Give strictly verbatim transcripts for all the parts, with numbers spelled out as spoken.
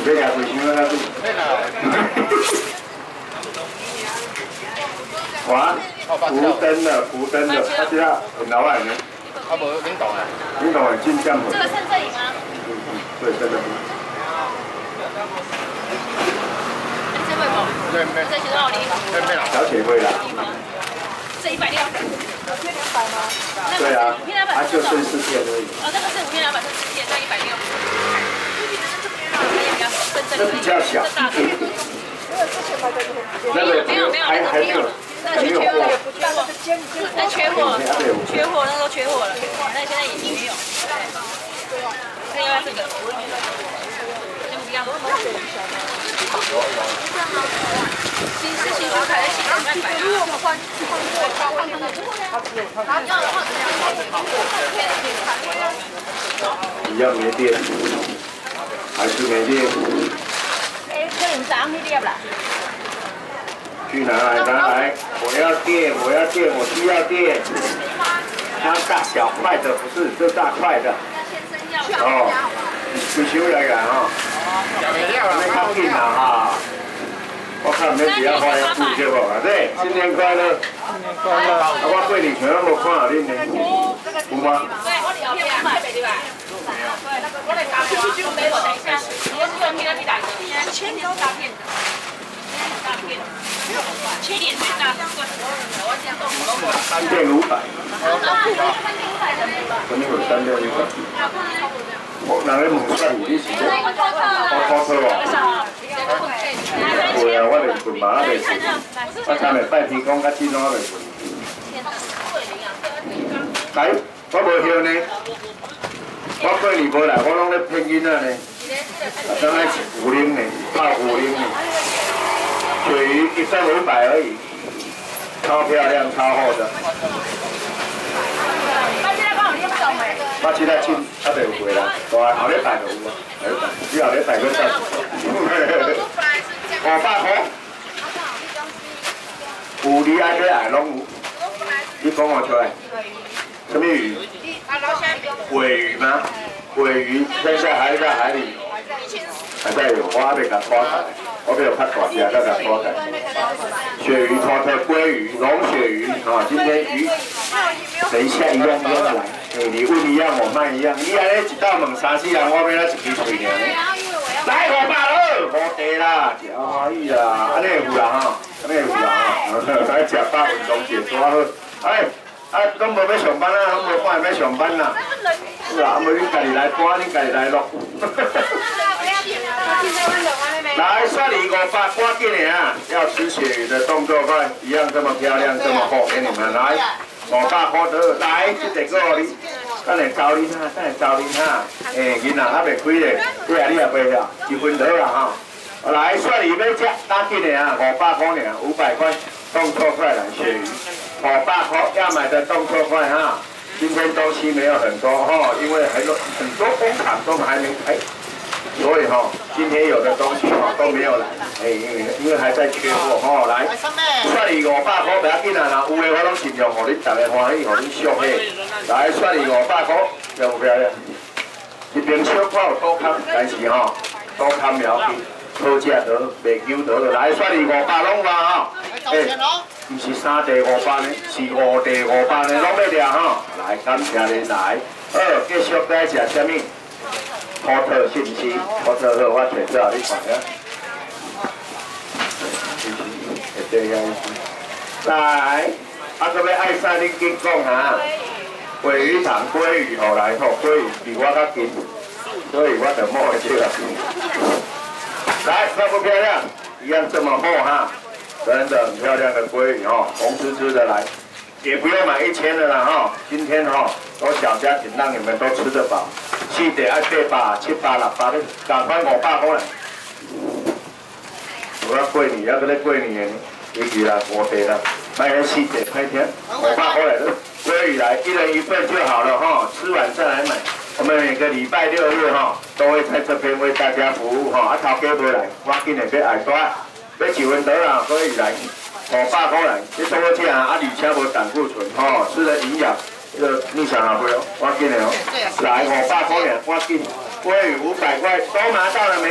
要抓几箱啊？哇，浮灯的，浮灯的，他这样很老外呢。 啊，无领导啊。 领导很进酱的。 这个趁这里吗？ 嗯嗯，对，真的。 这会不？ 对没？ 这几多少厘？ 对没啦？ 小铁会啦。 这一百六。五片两百吗？ 对啊， 五片两百。 它就剩四片而已。 哦，那个是五片两百，是四片，这一百六。 这比较小。那个没有没有， 还还没有。 那缺缺货，那缺货，缺货，那时候缺货了，那现在已经没有。那要不要这个？先不要。新事情我开始写慢摆啊。 一样没电，还是没电。 哎，这五张那粒啦。 去拿来，拿来！我要电，我要电，我需要电。它大小块的不是，这大块的。哦，你收来个哈。没靠近啦哈。我看你只要花样付对不？对，新年快乐！新年快乐！啊，我过年全都无看到恁呢，有吗？ 对，我聊天买对吧？对，我来打电话就没我等一下，你要专门去打个，千年诈骗的，诈骗。七点最大，我先送五百。 三件五百。什么有三件五百？我哪个问算你是？我考车哦。对啊，我袂困嘛，我袂困。我昨日拜天公，甲今仔袂困。来，我无休呢。我过年无来，我拢咧骗囡仔呢。刚才五零呢，拍五零呢。鳕鱼一份五百而已，超漂亮，超厚的。我现在进，还袂有过啦，大后礼拜就有啊，后礼拜，你后礼拜去再。五百块。有你爱买爱拢有。你讲我出来。什么鱼？鳜鱼吗？鳜鱼现在还在海里。还在有，我还没给它拖开，我没有看大只，再给它拖开。鳕鱼、拖特、鲑鱼、龙鳕鱼啊，今天鱼，等一下一样一样来。哎，你问一样，我卖一样。你安尼一道问三四人，我买了一支嘴尔。来五百二，无地啦，真欢喜啦，安尼有啦哈，安尼有啦哈，来食饱运动节多好。哎，啊，拢无要上班啊，拢无看要上班啦。是啊，无你家己来搬，你家己来录。来，算你五百，赶紧的啊！要吃鳕鱼的动作快，一样这么漂亮，这么厚，给你们来，五百块得来，这个个你，等下招恁哈，等下招恁哈，诶，囡仔还袂开咧，对啊，你也袂了，一分得啦哈。来，算你要吃，赶紧的啊，五百块呢，五百块，动作快来鳕鱼，五百块要买的动作快哈。今天东西没有很多哈，因为很多很多工厂都还没开。所以哈，今天有的东西哈都没有来，哎，因为因为还在缺货哈，来，算你五百块，不要紧啊，啦，有的我拢尽量，互你大家欢喜，互你俗的，来，算你五百块，漂不漂亮？一边小可有多坎，但是哈，多坎了紧，好食得，袂求得，来，算你五百拢哇哈，哎，唔是三地五百呢，是五地五百呢，拢要抓哈，来，感谢你来，好，继续来食什么？土特是毋是？土特好，我摕出来你看下。会这样子。来，啊，搁要爱啥？你紧讲哈。鳜鱼塘、鲑鱼，后来吼，鲑鱼比我较近，所以我就摸会去了。来，漂不漂亮？一样这么厚哈，真的很漂亮的鲑鱼哈，红滋滋的来。也不用买一千的啦哈，今天哈都小家庭，让你们都吃得饱。四地爱八百、七八、六百，你赶快五百块来。我要过年，要搁咧过年的，一起啦，五地啦，买些四地快点，五百块来的，鲑鱼来，一人一份就好了哈，吃完再来买。我们每个礼拜六日哈都会在这边为大家服务哈，啊头家没来，我今日要挨多，要一份得啦，鲑鱼来。五百块来，你多吃啊，啊而且无胆固醇，吼、哦，吃了营养，这个你想好不有？我给你哦，来五百块呢，我给，鲑鱼五百块，都拿到了没有？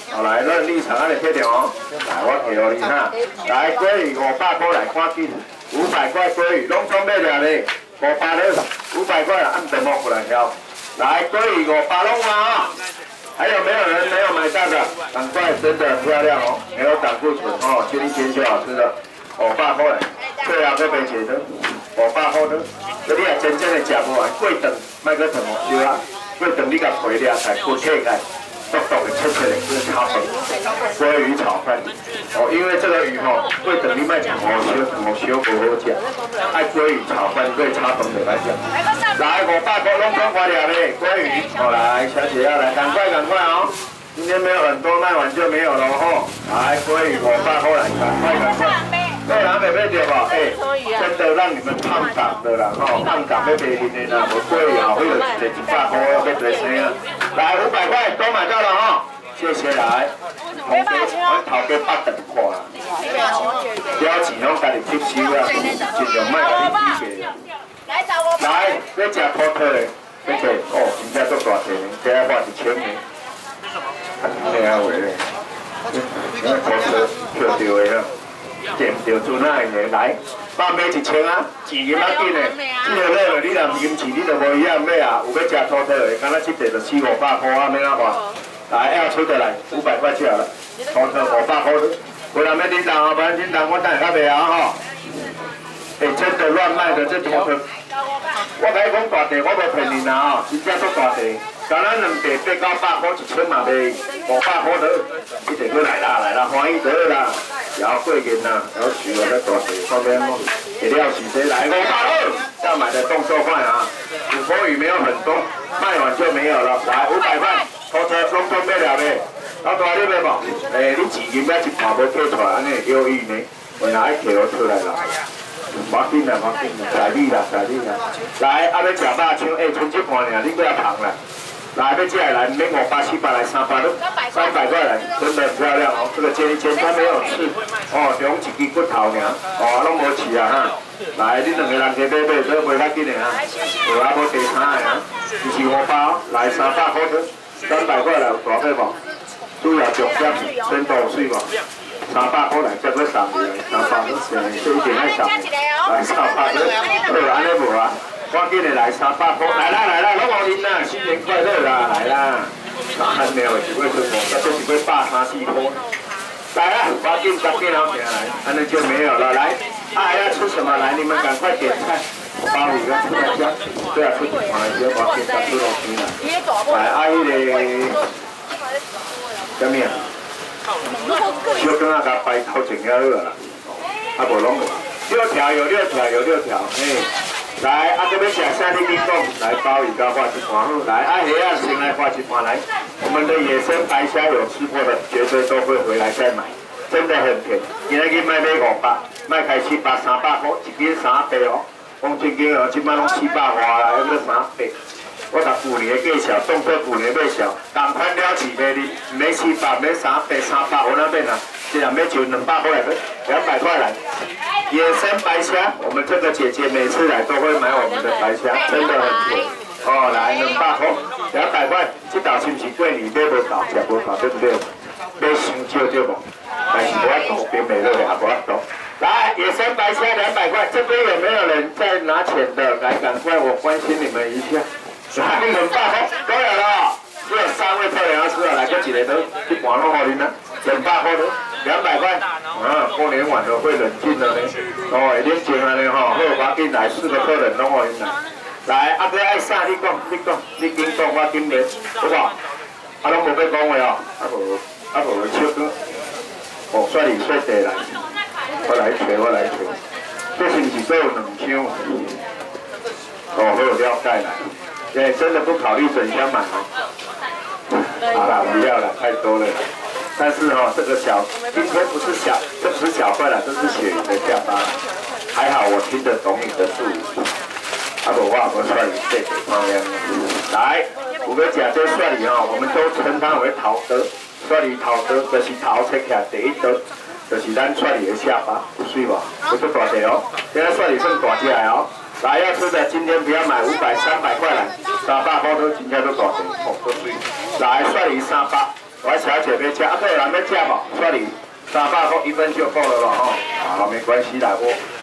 好来，咱立场安尼确定哦。来，我给你哈。来，鲑鱼五百块来，赶紧。五百块鲑鱼，拢总买了嘞。五百了，五百块了，按等摸过来挑。来，鲑鱼五百拢啊！还有没有人没有买到的？赶快，真的很漂亮哦，没有胆固醇哦，天天煎就好吃的。五百块来，最后要卖几多？五百块的，这你也真正的吃不完，过顿卖个什么烧啊？过顿你甲皮了才骨切开。 豆豆的切切的，就是炒粉，鲑鱼炒饭。哦，因为这个鱼吼，会等你卖讲好烧，好烧不好吃。爱鲑鱼炒饭对炒粉的来讲，来五百块拢分花了嘞，鲑鱼。好来，小姐要来，赶快赶快哦！今天没有很多，卖完就没有了吼。来，鲑鱼五百块来，赶快赶快。对啦，妹妹对吧？哎，真的让你们胖长的啦，吼，胖长要卖面的啦，无贵啊，会有一个一百块要卖多少啊？ 来五百块都买到了哈，谢谢来。头家，我头家八十块啦。了钱拢家己吸收啊，尽量卖甲你低价。来，要食土特的，要食哦，真正足大块，这要花一千呢。看你哪位嘞？那土特票着的啊，见唔着做哪样的来？ 百买一千啊，钱银啊紧的，这个买落你若唔金钱，你就无一样买啊。有要食土特的，敢若这块就四五百块啊，免哪花。来，要出得来，五百块就好了。土特五百块，不然要叮当啊，不然叮当我等下较袂啊吼。哎，真的乱卖的这土特，我甲你讲大地，我无骗你啦吼，真正足大地。敢若两地八九百块一千嘛卖，五百块的，一定过来啦，来啦，欢喜得啦。 然后贵人呐，然后取了在大腿方面哦，给料洗谁来？五百二，要买的动作快啊！五波鱼没有很多，卖完就没有了。来五百块，拖车拢准备了没？老大你买无？诶，你钱银仔一盘无摕出来，安尼会有意呢？原来爱摕我出来啦。无要紧啦，无要紧啦，在你啦，在你啦。来，啊要食肉肠，诶，剩一盘尔，你过来捧啦。 来，要进来来，免五百、七百来，三百都三百块来，真的很漂亮哦。这个煎一煎，它没有刺，哦，中一支骨头尔，哦，拢无刺啊哈。来，你两个人加买买，这卖较紧的啊，有啊无地摊的啊，就是五百，来三百块的，三百块来有大块无？主要重点真多水无？三百块来，再搁送你来，三百块钱，这一定爱送。来三百块，好安尼无啊？ 赶紧的来三百块，来啦来啦，拢好恁啦，新年快乐啦，来啦！看了是会出货，这就是会百三四块。来啦，赶紧赶紧拿起来，安尼就没有了。来，啊还要吃什么？来，你们赶快点菜。鲍鱼跟出来香，对啊，出去买一些赶紧吃东西啦。来，啊迄个什么啊？小羹啊，甲白头整了好啦，啊无拢无。六条有六条有六条，嘿。 来，啊，这边想下地冰冻，来鲍鱼膏画一盘后，来，啊，黑暗先来画一盘来。我们的野生白虾有吃过的，绝对都会回来再买，真的很便宜。今仔日卖买五百，卖开七百三百块，一斤三百哦。讲真经哦，即摆拢七百外啦，还个三百。我甲旧年的计小，当做旧年买小，同款了市卖哩，唔免七百，免三百，三百我那边啊，这样要就两百块来，两百块来。 野生白虾，我们这个姐姐每次来都会买我们的白虾，真的很便宜。哦，来两百块，两百块，这道是不是贵？你买不到，吃不到，对不对？买伤少对不？但是我多，别美乐也不多。来，野生白虾两百块，这边有没有人在拿钱的？来，赶快，我关心你们一下。来，两百块都有了，只有三位客人要吃了，来，这几个都一盘拢好恁啦，两百块都。 两百块，啊，过年晚了会冷静的呢。哦，已经静了呢哈，好，我紧来四个客人拢可以来。来，阿哥爱啥？你讲，你讲，你紧讲，我紧来，好不好？啊，拢无要讲话哦，啊无，啊无笑哥，哦，帅里帅地来，我来找，我来找。这是不是都有两箱？哦，好了解啦。对，真的不考虑整箱买哦。好了，不要了，太多了。 但是哈、哦，这个小今天不是小，这不是小块了，这是鳕鱼的下巴。还好我听得懂你的术语，啊不，我我算你这个方面。来，有要食这蒜鱼哈，我们都称它为头刀。蒜鱼头刀就是头切起来第一刀，就是咱蒜鱼的下巴，有水无？不是大只哦，现在蒜鱼算大只来哦。来，要吃的今天不要买五百、三百块来，三百块都今天都大只，哦，都水。来，蒜鱼三百。 我小姐要吃，啊，还有人要吃无？算你三百块一份就够了吧？吼，好，没关系啦，我。